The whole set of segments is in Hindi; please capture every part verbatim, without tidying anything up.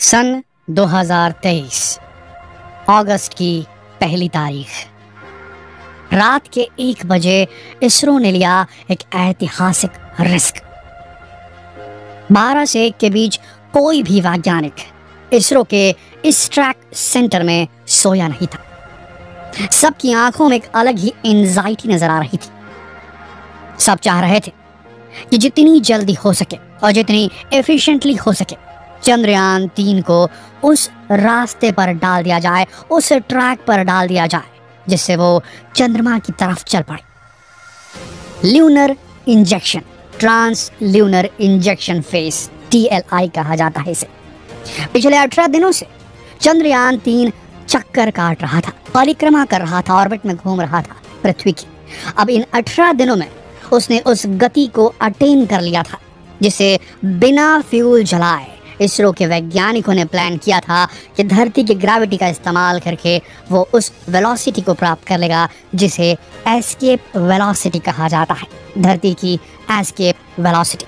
सन दो हज़ार तेईस अगस्त की पहली तारीख, रात के एक बजे इसरो ने लिया एक ऐतिहासिक रिस्क। बारह से एक के बीच कोई भी वैज्ञानिक इसरो के इस ट्रैक सेंटर में सोया नहीं था। सबकी आंखों में एक अलग ही एंजाइटी नजर आ रही थी। सब चाह रहे थे कि जितनी जल्दी हो सके और जितनी एफिशिएंटली हो सके चंद्रयान तीन को उस रास्ते पर डाल दिया जाए, उस ट्रैक पर डाल दिया जाए जिससे वो चंद्रमा की तरफ चल पड़े। Lunar injection, trans lunar injection phase, T L I कहा जाता है इसे। पिछले अठारह दिनों से चंद्रयान तीन चक्कर काट रहा था, परिक्रमा कर रहा था, ऑर्बिट में घूम रहा था पृथ्वी की। अब इन अठारह दिनों में उसने उस गति को अटेन कर लिया था जिसे बिना फ्यूल जलाए इसरो के वैज्ञानिकों ने प्लान किया था कि धरती की ग्रेविटी का इस्तेमाल करके वो उस वेलोसिटी को प्राप्त कर लेगा जिसे एस्केप वेलोसिटी कहा जाता है। धरती की एस्केप वेलोसिटी।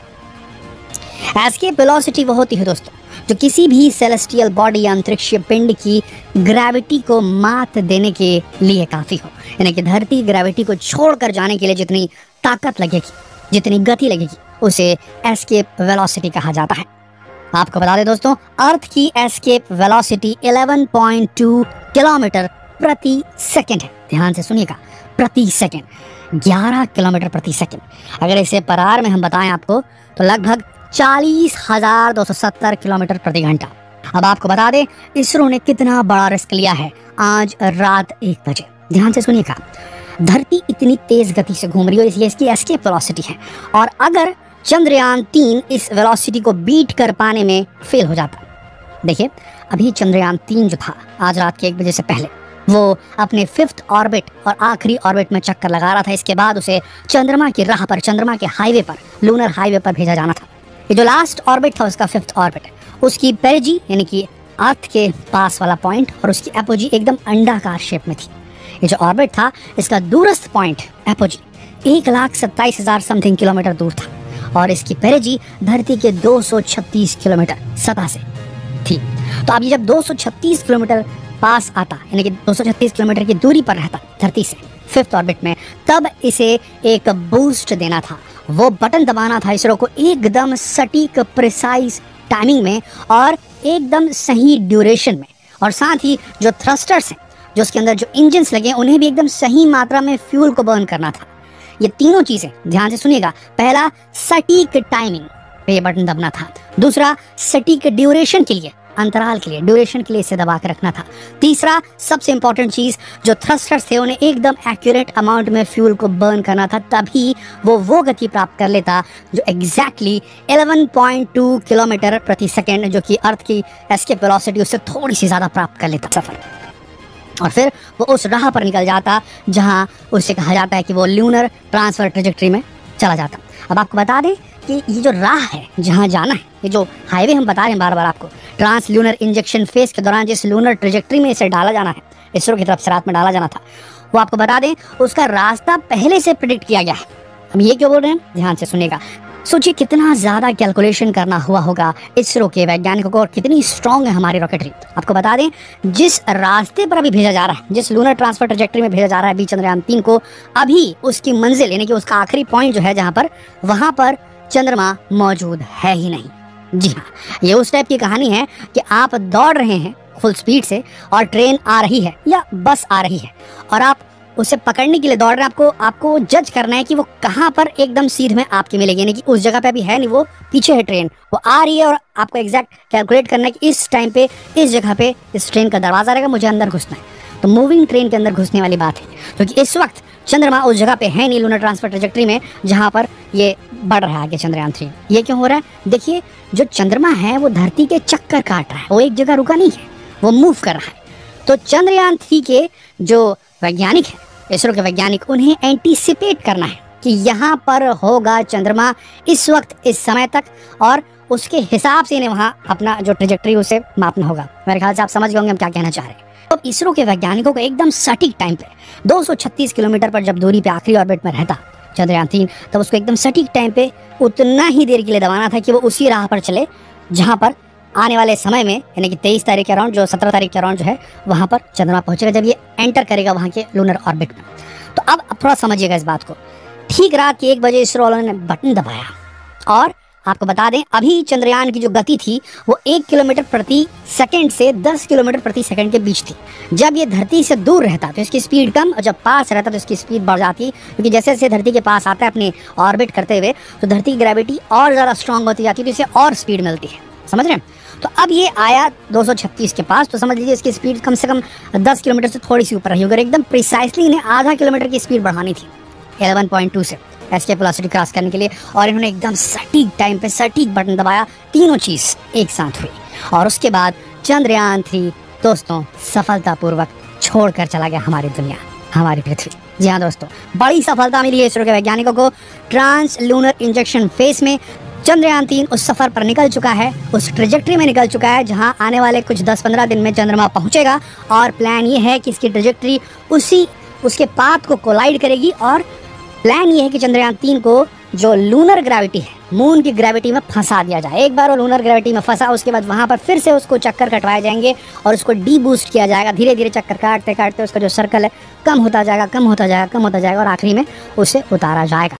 एस्केप वेलोसिटी वो होती है दोस्तों जो किसी भी सेलेस्टियल बॉडी या अंतरिक्षीय पिंड की ग्रेविटी को मात देने के लिए काफ़ी हो। यानी कि धरती ग्रेविटी को छोड़कर जाने के लिए जितनी ताकत लगेगी, जितनी गति लगेगी, उसे एस्केप वेलोसिटी कहा जाता है। आपको बता दें दोस्तों, अर्थ की एस्केप वेलोसिटी ग्यारह पॉइंट दो किलोमीटर प्रति सेकंड है। ध्यान से सुनिएगा, प्रति सेकंड, ग्यारह किलोमीटर प्रति सेकंड। अगर इसे पर आवर में हम बताएं आपको तो लगभग चालीस हजार दो सौ सत्तर किलोमीटर प्रति घंटा। अब आपको बता दें इसरो ने कितना बड़ा रिस्क लिया है आज रात एक बजे। ध्यान से सुनिएगा, धरती इतनी तेज गति से घूम रही है, इसलिए इसकी एस्केप वेलोसिटी है। और अगर चंद्रयान तीन इस वेलोसिटी को बीट कर पाने में फेल हो जाता, देखिए अभी चंद्रयान तीन जो था आज रात के एक बजे से पहले वो अपने फिफ्थ ऑर्बिट और आखिरी ऑर्बिट में चक्कर लगा रहा था। इसके बाद उसे चंद्रमा की राह पर, चंद्रमा के हाईवे पर, लूनर हाईवे पर भेजा जाना था। ये जो लास्ट ऑर्बिट था उसका फिफ्थ ऑर्बिट, उसकी पेरिजी यानी कि अर्थ के पास वाला पॉइंट और उसकी एपोजी एकदम अंडाकार शेप में थी। ये जो ऑर्बिट था इसका दूरस्थ पॉइंट एपोजी एक लाख सत्ताईस हजार समथिंग किलोमीटर दूर था और इसकी पेरिजी धरती के दो सौ छत्तीस किलोमीटर सतह से थी। तो अब ये जब दो सौ छत्तीस किलोमीटर पास आता, यानी कि दो सौ छत्तीस किलोमीटर की दूरी पर रहता धरती से फिफ्थ ऑर्बिट में, तब इसे एक बूस्ट देना था। वो बटन दबाना था इसरो को एकदम सटीक प्रिसाइज टाइमिंग में और एकदम सही ड्यूरेशन में, और साथ ही जो थ्रस्टर्स हैं, जो उसके अंदर जो इंजन्स लगे, उन्हें भी एकदम सही मात्रा में फ्यूल को बर्न करना था। ये तीनों चीजें ध्यान से सुनिएगा। पहला, सटीक टाइमिंग पे ये बटन दबना था। दूसरा, सटीक ड्यूरेशन के लिए, अंतराल के लिए, ड्यूरेशन के लिए इसे दबा के रखना था। तीसरा, सबसे इंपॉर्टेंट चीज, जो थ्रस्टर्स थे उन्हें एकदम एक्यूरेट अमाउंट में फ्यूल को बर्न करना था, तभी वो वो गति प्राप्त कर लेता जो एग्जैक्टली ग्यारह पॉइंट दो किलोमीटर प्रति सेकेंड, जो कि अर्थ की एस्केप वेलोसिटी उससे थोड़ी सी ज्यादा प्राप्त कर लेता सफर। और फिर वो उस राह पर निकल जाता जहां उसे कहा जाता है कि वो ल्यूनर ट्रांसफर ट्रेजेक्टरी में चला जाता। अब आपको बता दें कि ये जो राह है जहां जाना है, ये जो हाईवे हम बता रहे हैं बार बार आपको, ट्रांस ल्यूनर इंजेक्शन फेज के दौरान जिस लूनर ट्रेजेक्टरी में इसे डाला जाना है, इसरो की तरफ से रात में डाला जाना था, वो आपको बता दें उसका रास्ता पहले से प्रेडिक्ट किया गया है। हम ये क्यों बोल रहे हैं, ध्यान से सुनिएगा। सोचिए कितना ज्यादा कैलकुलेशन करना हुआ होगा इसरो के वैज्ञानिकों को और कितनी स्ट्रांग है हमारी रॉकेटरी। आपको बता दें जिस रास्ते पर अभी भेजा जा रहा है, जिस लूनर ट्रांसफर ट्रैजेक्टरी में भेजा जा रहा है अभी चंद्रयान तीन को, अभी उसकी मंजिल यानी कि उसका आखिरी पॉइंट जो है जहां पर, वहां पर चंद्रमा मौजूद है ही नहीं। जी हाँ, ये उस टाइप की कहानी है कि आप दौड़ रहे हैं फुल स्पीड से और ट्रेन आ रही है या बस आ रही है और आप उसे पकड़ने के लिए दौड़ रहे हैं। आपको आपको जज करना है कि वो कहाँ पर एकदम सीध में आपकी मिलेगी, यानी कि उस जगह पे अभी है नहीं, वो पीछे है ट्रेन, वो आ रही है और आपको एग्जैक्ट कैलकुलेट करना है कि इस टाइम पे इस जगह पे इस ट्रेन का दरवाजा रहेगा, मुझे अंदर घुसना है। तो मूविंग ट्रेन के अंदर घुसने वाली बात है, क्योंकि तो इस वक्त चंद्रमा उस जगह पे है नहीं लूनर ट्रांसफर ट्रेजेक्टरी में जहाँ पर ये बढ़ रहा है आगे चंद्रयान थ्री। ये क्यों हो रहा है, देखिए जो चंद्रमा है वो धरती के चक्कर काट रहा है, वो एक जगह रुका नहीं है, वो मूव कर रहा है। तो चंद्रयान थ्री के जो वैज्ञानिक है, इसरो के वैज्ञानिक, उन्हें एंटीसिपेट करना है कि यहाँ पर होगा चंद्रमा इस वक्त इस समय तक, और उसके हिसाब से इन्हें वहाँ अपना जो ट्रेजेक्टरी उसे मापना होगा। मेरे ख्याल से आप समझ गए होंगे हम क्या कहना चाह रहे हैं। तो इसरो के वैज्ञानिकों को एकदम सटीक टाइम पे दो सौ छत्तीस किलोमीटर पर जब दूरी पे आखिरी ऑर्बिट में रहता चंद्रयान तीन, तब उसको एकदम सटीक टाइम पे उतना ही देर के लिए दबाना था कि वो उसी राह पर चले जहाँ पर आने वाले समय में यानी कि तेईस तारीख के अराउंड, जो सत्रह तारीख के अराउंड जो है वहाँ पर चंद्रमा पहुँचेगा, जब ये एंटर करेगा वहाँ के लूनर ऑर्बिट में। तो अब थोड़ा समझिएगा इस बात को। ठीक रात के एक बजे इसरो वालों ने बटन दबाया और आपको बता दें अभी चंद्रयान की जो गति थी वो एक किलोमीटर प्रति सेकंड से दस किलोमीटर प्रति सेकंड के बीच थी। जब ये धरती से दूर रहता तो इसकी स्पीड कम, और जब पास रहता तो इसकी स्पीड बढ़ जाती, क्योंकि जैसे जैसे धरती के पास आता है अपने ऑर्बिट करते हुए तो धरती की ग्रेविटी और ज़्यादा स्ट्रांग होती जाती है, तो इसे और स्पीड मिलती है। समझ रहे हैं? तो अब ये आया दो सौ छत्तीस के पास, तो समझ लीजिए इसकी स्पीड कम से कम दस किलोमीटर से थोड़ी सी ऊपर रही। अगर एकदम प्रिसाइसली इन्हें आधा किलोमीटर की स्पीड बढ़ानी थी ग्यारह पॉइंट दो से एस्केप वेलोसिटी क्रॉस करने के लिए, और इन्होंने एकदम सटीक टाइम पे सटीक बटन दबाया। तीनों चीज़ एक साथ हुई और उसके बाद चंद्रयान थ्री दोस्तों सफलतापूर्वक छोड़कर चला गया हमारी दुनिया, हमारी पृथ्वी। जी हाँ दोस्तों, बड़ी सफलता मिली है इसरो के वैज्ञानिकों को। ट्रांस लूनर इंजेक्शन फेस में चंद्रयान तीन उस सफ़र पर निकल चुका है, उस ट्रेजेक्ट्री में निकल चुका है जहां आने वाले कुछ दस पंद्रह दिन में चंद्रमा पहुंचेगा। और प्लान ये है कि इसकी ट्रेजेक्ट्री उसी उसके पाथ को कोलाइड करेगी, और प्लान ये है कि चंद्रयान तीन को जो लूनर ग्रेविटी है, मून की ग्रेविटी में फंसा दिया जाए। एक बार वो लूनर ग्रेविटी में फंसा, उसके बाद वहाँ पर फिर से उसको चक्कर कटवाए जाएंगे और उसको डी बूस्ट किया जाएगा। धीरे धीरे चक्कर काटते काटते उसका जो सर्कल है कम होता जाएगा, कम होता जाएगा, कम होता जाएगा और आखिरी में उसे उतारा जाएगा।